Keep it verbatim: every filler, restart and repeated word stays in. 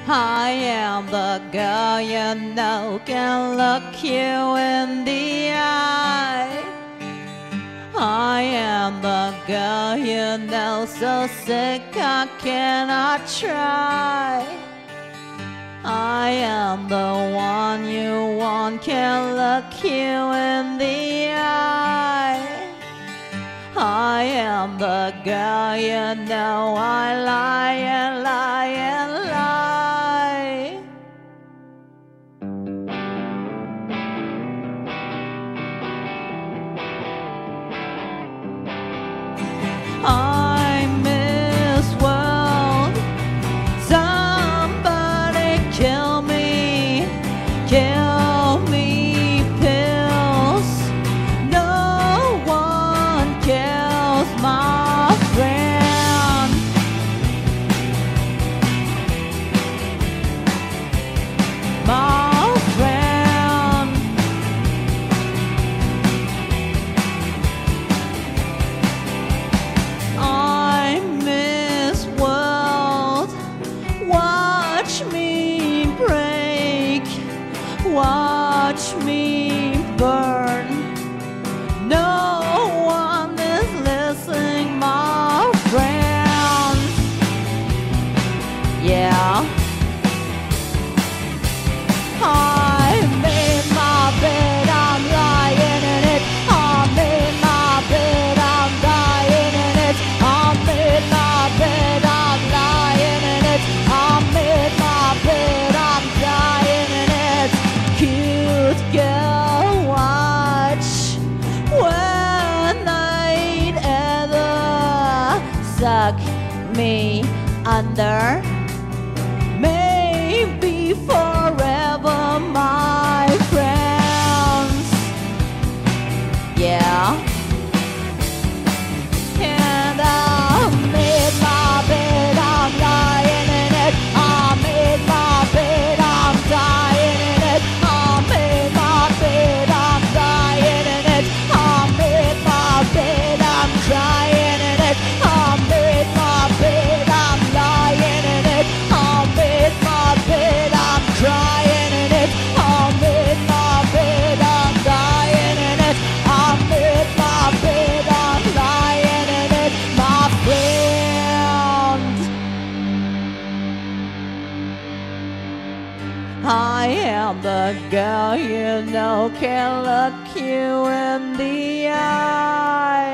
I am the girl you know can look you in the eye. I am the girl you know so sick I cannot try. I am the one you want can look you in the eye. I am the girl you know I lie and lie and lie. I'm Miss World. Somebody kill me, kill me pills. No one kills my friend. My friend. I'm Miss World. Watch me break, watch me burn. No one is listening, my friends. Yeah. I made my bed, I'm lying in it. I made my bed, I'm dying in it. I made my bed, I'm lying in it. I made my bed, I'm dying in it. Cute girl, watch when I'd ever suck me under. Maybe forever, my friends. Yeah. And I made my bed, I'm lying in it. I made my bed, I'm dying in it. I made my bed, I'm dying in it. I made my bed, I'm crying in it. I made my bed, I'm lying in it. I made my bed, I'm crying in it. I made my bed, I'm dying in it. I made my bed, I'm lying in it, my friend. I am the girl you know can look you in the eye.